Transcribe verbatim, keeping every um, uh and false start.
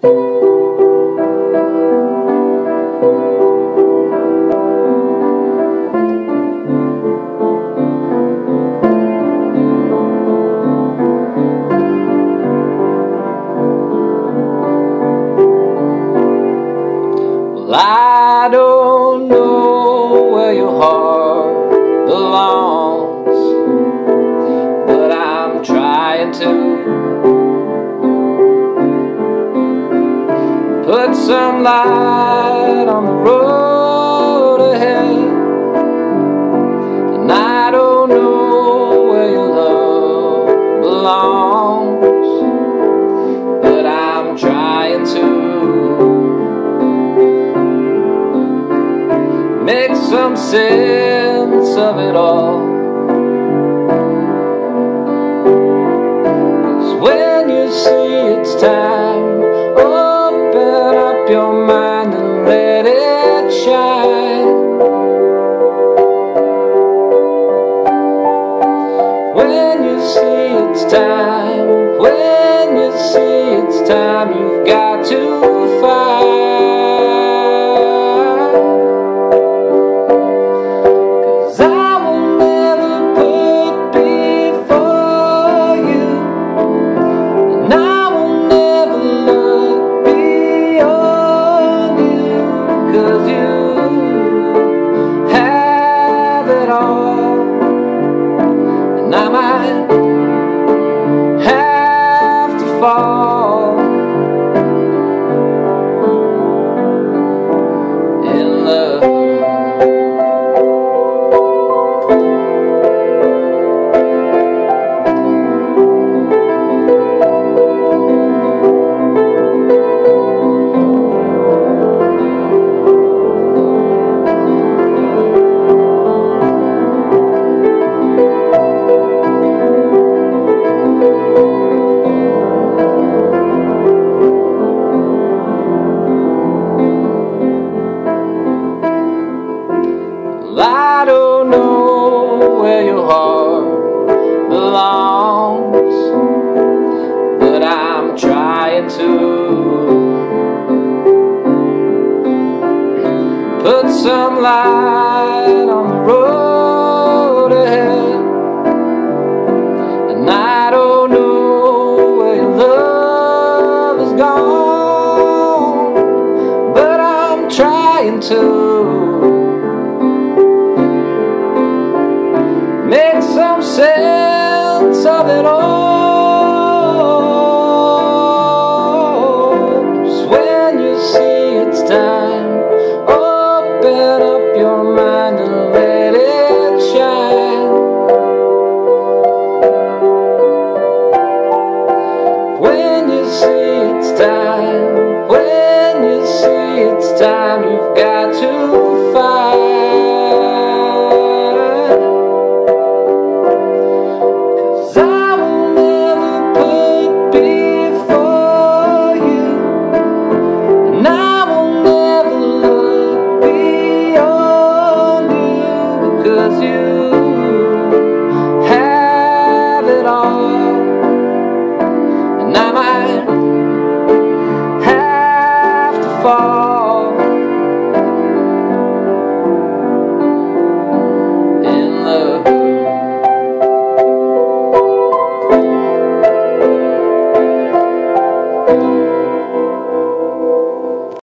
Well, I don't know where your heart belongs, but I'm trying to put some light on the road ahead. And I don't know where your love belongs, but I'm trying to make some sense of it all. 'Cause when you see it's time, open up your mind and let it shine. When you see it's time, when you see it's time, you've got to fight. And I might have to fall in love. I don't know where your heart belongs, but I'm trying to put some light on the road ahead. And I don't know where your love is gone, but I'm trying to make some sense of it all. Just when you see it's time, open up your mind and let it shine. When you see it's time, when you see it's time, you've got to